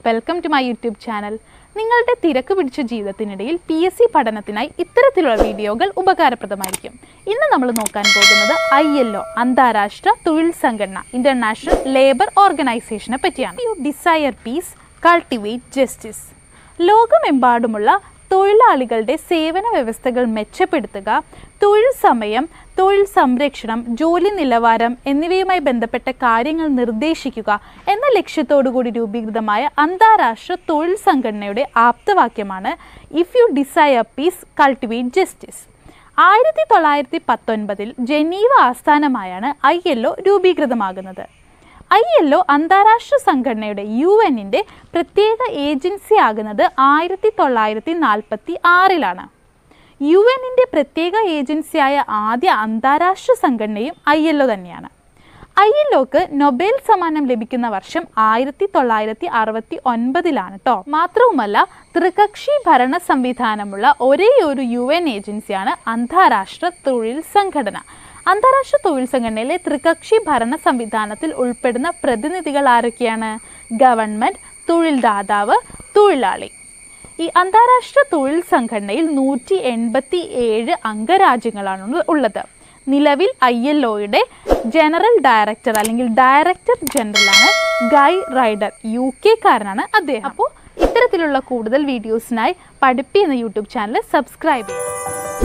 Welcome to my YouTube channel. നിങ്ങളുടെ തിരക്ക് പിടിച്ച ജീവിതത്തിനിടയിൽ PSC പഠനത്തിനായി ഇത്തരത്തിലുള്ള വീഡിയോകൾ ഉപകാരപ്രദമായിരിക്കും. ഇന്ന് നമ്മൾ നോക്കാൻ പോകുന്നത് ILO അന്താരാഷ്ട്ര തൊഴിൽ സംഘടന ഇന്റർനാഷണൽ ലേബർ ഓർഗനൈസേഷനെ പറ്റിയാണ്. You desire peace, cultivate justice. ലോകമെമ്പാടുമുള്ള തൊഴിലാളികളുടെ സേവന വ്യവസ്ഥകൾ മെച്ചപ്പെടുത്തുക, തൊഴിൽ സമയം, തൊഴിൽ സംരക്ഷണം, ജോലി നിലവാരം എന്നിവയുമായി ബന്ധപ്പെട്ട കാര്യങ്ങൾ നിർദ്ദേശിക്കുക എന്ന ലക്ഷ്യത്തോടുകൂടി രൂപീകൃതമായ അന്താരാഷ്ട്ര തൊഴിൽ സംഘടനയുടെ ആപ്തവാക്യമാണ് if you desire peace, cultivate justice. 1919 Geneva ആസ്ഥാനമായാണ് ILO രൂപീകൃതമാകുന്നത്. ILO അന്താരാഷ്ട്ര സംഘടനയുടെ UN-ന്റെ പ്രത്യേക ഏജൻസി ആകുന്നത് 1946 UN-ന്റെ പ്രത്യേക ഏജൻസിയായ ആദ്യ അന്താരാഷ്ട്ര സംഘടനയും ILO തന്നെയാണ്. ILOക്ക് നൊബേൽ സമ്മാനം ലഭിക്കുന്ന വർഷം 1969 കേട്ടോ. മാത്രവുമല്ല, ത്രികക്ഷി ഭരണ സംവിധാനമുള്ള ഒരേയൊരു UN ഏജൻസിയാണ് അന്താരാഷ്ട്ര തൊഴിൽ സംഘടന. അന്താരാഷ്ട്ര തൊഴിൽ സംഘടനയിലെ ത്രികക്ഷി ഭരണ സംവിധാനത്തിൽ ഉൾപ്പെടുന്ന പ്രതിനിധികൾ ആരൊക്കെയാണ്? ഗവൺമെൻറ്, തൊഴിൽ ദാതാവ്, തൊഴിലാളി. ഈ അന്താരാഷ്ട്ര തൊഴിൽ സംഘടനയിൽ 187 അംഗരാജ്യങ്ങളാണ് ഉള്ളത്. നിലവിൽ ILOയുടെ ജനറൽ ഡയറക്ടർ അല്ലെങ്കിൽ ഡയറക്ടർ ജനറലാണ് ഗൈ റൈഡർ. UK കാരനാണ് അദ്ദേഹം. അപ്പോൾ ഇത്തരത്തിലുള്ള കൂടുതൽ വീഡിയോസിനായി പഠിപ്പി എന്ന യൂട്യൂബ് ചാനൽ സബ്സ്ക്രൈബ് ചെയ്യുക.